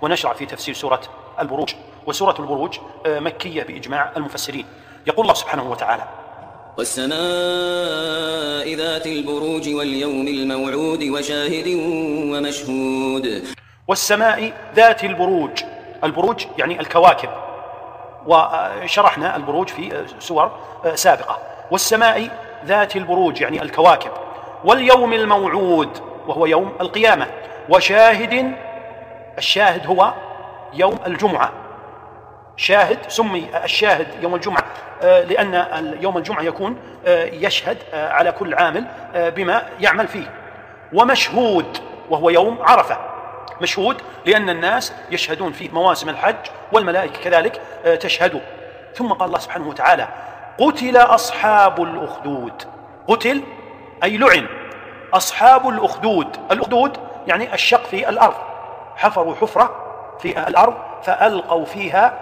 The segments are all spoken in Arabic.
ونشرع في تفسير سورة البروج. وسورة البروج مكية بإجماع المفسرين. يقول الله سبحانه وتعالى: والسماء ذات البروج واليوم الموعود وشاهد ومشهود. والسماء ذات البروج. البروج يعني الكواكب، وشرحنا البروج في سور سابقة. والسماء ذات البروج يعني الكواكب. واليوم الموعود وهو يوم القيامة. وشاهد، الشاهد هو يوم الجمعة. شاهد سمي الشاهد يوم الجمعة لأن يوم الجمعة يكون يشهد على كل عامل بما يعمل فيه. ومشهود وهو يوم عرفة. مشهود لأن الناس يشهدون فيه مواسم الحج، والملائكة كذلك تشهد. ثم قال الله سبحانه وتعالى: قتل أصحاب الأخدود. قتل أي لعن. أصحاب الأخدود، الأخدود يعني الشق في الأرض، حفروا حفرة في الأرض فألقوا فيها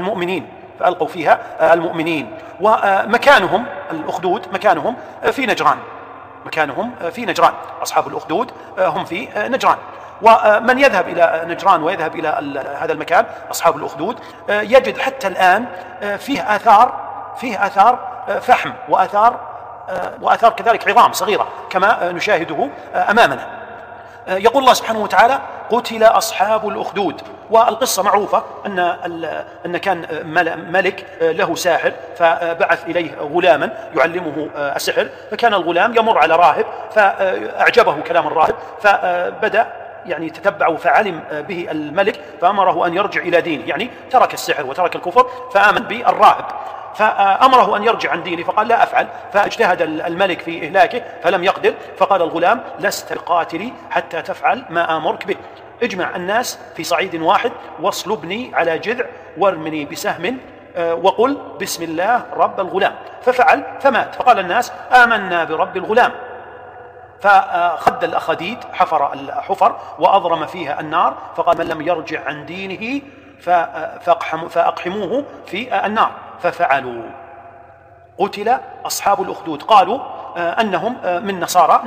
المؤمنين. ومكانهم الأخدود مكانهم في نجران. أصحاب الأخدود هم في نجران. ومن يذهب إلى نجران ويذهب إلى هذا المكان أصحاب الأخدود يجد حتى الآن فيه آثار فحم وآثار كذلك عظام صغيرة كما نشاهده أمامنا. يقول الله سبحانه وتعالى: قتل أصحاب الأخدود. والقصة معروفة أن كان ملك له ساحر، فبعث إليه غلاما يعلمه السحر. فكان الغلام يمر على راهب فأعجبه كلام الراهب، فبدأ يعني تتبعه فعلم به الملك، فأمره أن يرجع إلى دينه، يعني ترك السحر وترك الكفر فآمن بالراهب. فأمره أن يرجع عن دينه فقال: لا أفعل. فاجتهد الملك في إهلاكه فلم يقدر، فقال الغلام: لست بقاتلي حتى تفعل ما آمرك به. اجمع الناس في صعيد واحد واصلبني على جذع وارمني بسهم وقل بسم الله رب الغلام. ففعل فمات. فقال الناس: آمنا برب الغلام. فخد الأخديد، حفر الحفر وأضرم فيها النار، فقال: من لم يرجع عن دينه فأقحموه في النار. ففعلوا. قتل أصحاب الأخدود. قالوا أنهم من نصارى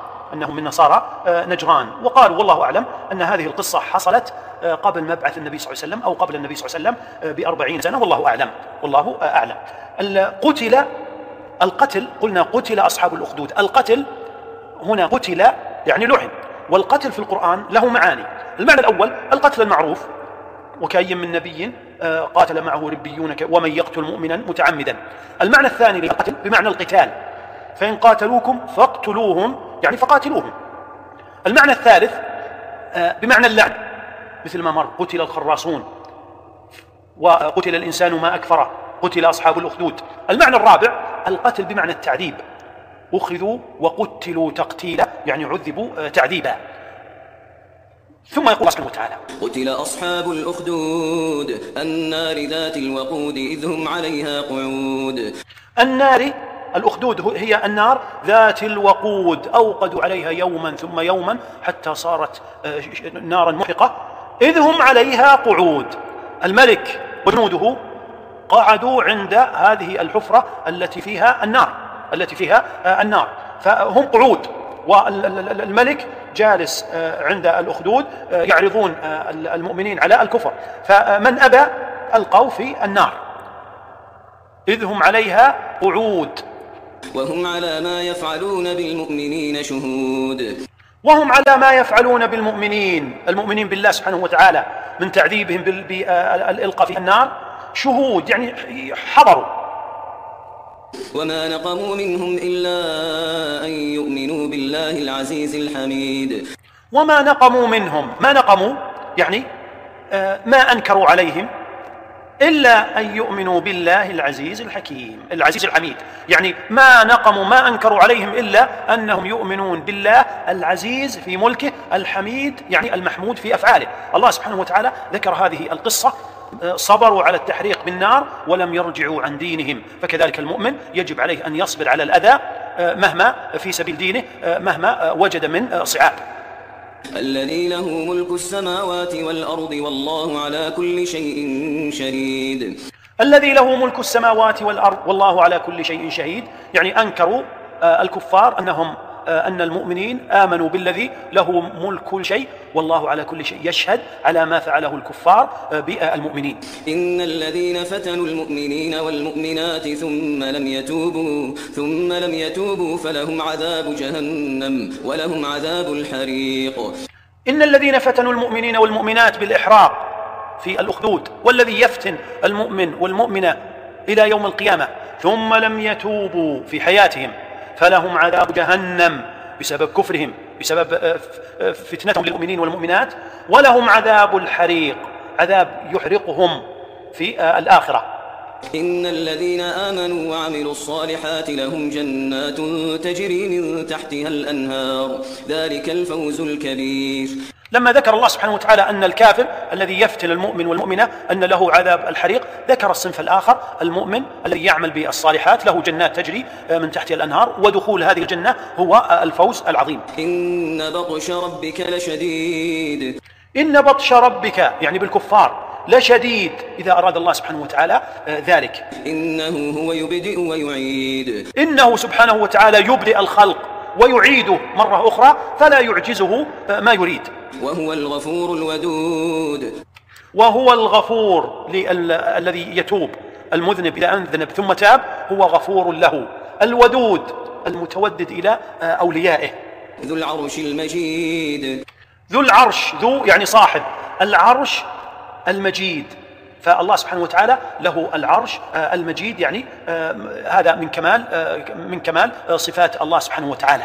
نجران. وقالوا والله أعلم أن هذه القصة حصلت قبل مبعث النبي صلى الله عليه وسلم أو قبل النبي صلى الله عليه وسلم ب40 سنة، والله أعلم. قتل، القتل قلنا قتل أصحاب الأخدود. القتل هنا قتل يعني لعن. والقتل في القرآن له معاني. المعنى الأول القتل المعروف: وكأي من نبي قاتل معه ربيون ومن يقتل مؤمنا متعمدا. المعنى الثاني للقتل بمعنى القتال: فإن قاتلوكم فاقتلوهم يعني فقاتلوهم. المعنى الثالث بمعنى اللعن، مثل ما مر: قتل الخراصون، وقتل الإنسان ما أكفره، قتل أصحاب الأخدود. المعنى الرابع القتل بمعنى التعذيب: أخذوا وقتلوا تقتيلا يعني عذبوا تعذيبا. ثم يقول الله سبحانه وتعالى: قتل أصحاب الأخدود النار ذات الوقود إذ هم عليها قعود. النار، الأخدود هي النار ذات الوقود، أوقدوا عليها يوما ثم يوما حتى صارت نارا محرقة. إذ هم عليها قعود. الملك وجنوده قعدوا عند هذه الحفرة التي فيها النار، فهم قعود، والملك جالس عند الأخدود يعرضون المؤمنين على الكفر، فمن أبى ألقوا في النار. إذ هم عليها قعود وهم على ما يفعلون بالمؤمنين شهود. وهم على ما يفعلون المؤمنين بالله سبحانه وتعالى من تعذيبهم بالإلقاء في النار شهود، يعني حضروا. وما نقموا منهم إلا أن يؤمنوا بالله العزيز الحميد. وما نقموا منهم، ما نقموا يعني ما أنكروا عليهم إلا أن يؤمنوا بالله العزيز الحكيم العزيز الحميد، يعني ما نقموا ما أنكروا عليهم إلا أنهم يؤمنون بالله العزيز في ملكه، الحميد يعني المحمود في أفعاله. الله سبحانه وتعالى ذكر هذه القصة: صبروا على التحريق بالنار ولم يرجعوا عن دينهم. فكذلك المؤمن يجب عليه أن يصبر على الأذى مهما في سبيل دينه مهما وجد من صعاب. الذي له ملك السماوات والأرض والله على كل شيء شهيد. الذي له ملك السماوات والأرض والله على كل شيء شهيد، يعني أنكروا الكفار أنهم أن المؤمنين آمنوا بالذي له ملك كل شيء والله على كل شيء يشهد على ما فعله الكفار بالمؤمنين. إن الذين فتنوا المؤمنين والمؤمنات ثم لم يتوبوا فلهم عذاب جهنم ولهم عذاب الحريق. إن الذين فتنوا المؤمنين والمؤمنات بالإحراق في الأخدود، والذي يفتن المؤمن والمؤمنة إلى يوم القيامة ثم لم يتوبوا في حياتهم فلهم عذاب جهنم بسبب كفرهم، بسبب فتنتهم للمؤمنين والمؤمنات، ولهم عذاب الحريق، عذاب يحرقهم في الآخرة. إن الذين آمنوا وعملوا الصالحات لهم جنات تجري من تحتها الأنهار ذلك الفوز الكبير. لما ذكر الله سبحانه وتعالى أن الكافر الذي يفتن المؤمن والمؤمنة أن له عذاب الحريق، ذكر الصنف الآخر المؤمن الذي يعمل بالصالحات له جنات تجري من تحتها الأنهار، ودخول هذه الجنة هو الفوز العظيم. إن بطش ربك لشديد. إن بطش ربك يعني بالكفار لشديد إذا أراد الله سبحانه وتعالى ذلك. إنه هو يبدئ ويعيد. إنه سبحانه وتعالى يبدئ الخلق ويعيده مرة أخرى فلا يعجزه ما يريد. وهو الغفور الودود. وهو الغفور الذي يتوب، المذنب إذا أذنب ثم تاب هو غفور له، الودود المتودد إلى أوليائه. ذو العرش المجيد. ذو العرش، ذو يعني صاحب، العرش المجيد، فالله سبحانه وتعالى له العرش المجيد، يعني هذا من كمال صفات الله سبحانه وتعالى.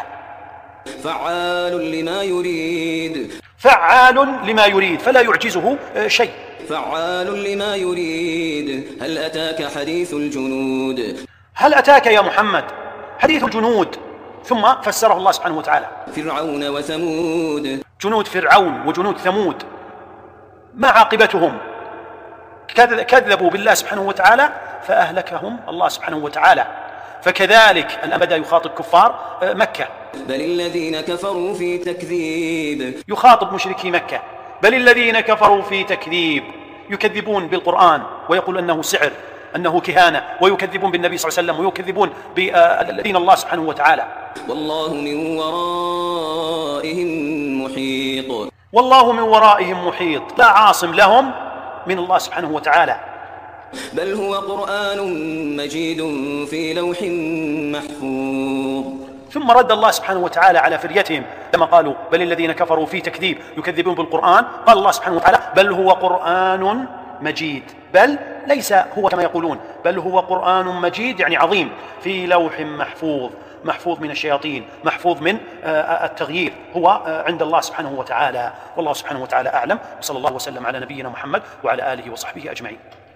فعال لما يريد. فعال لما يريد فلا يعجزه شيء. فعال لما يريد. هل أتاك حديث الجنود. هل أتاك يا محمد حديث الجنود، ثم فسره الله سبحانه وتعالى. فرعون وثمود. جنود فرعون وجنود ثمود ما عاقبتهم؟ كذبوا بالله سبحانه وتعالى فأهلكهم الله سبحانه وتعالى. فكذلك الآن بدأ يخاطب كفار مكة. بل الذين كفروا في تكذيب. يخاطب مشركي مكة، بل الذين كفروا في تكذيب، يكذبون بالقرآن ويقول أنه سحر، أنه كهانة، ويكذبون بالنبي صلى الله عليه وسلم، ويكذبون بدين الله سبحانه وتعالى. والله من ورائهم محيط. والله من ورائهم محيط، لا عاصم لهم من الله سبحانه وتعالى. بل هو قرآن مجيد في لوح محفوظ. ثم رد الله سبحانه وتعالى على فريتهم لما قالوا بل الذين كفروا في تكذيب يكذبون بالقرآن، قال الله سبحانه وتعالى بل هو قرآن مجيد، بل ليس هو كما يقولون، بل هو قرآن مجيد يعني عظيم في لوح محفوظ، محفوظ من الشياطين، محفوظ من التغيير، هو عند الله سبحانه وتعالى. والله سبحانه وتعالى أعلم، وصلى الله وسلم على نبينا محمد وعلى آله وصحبه أجمعين.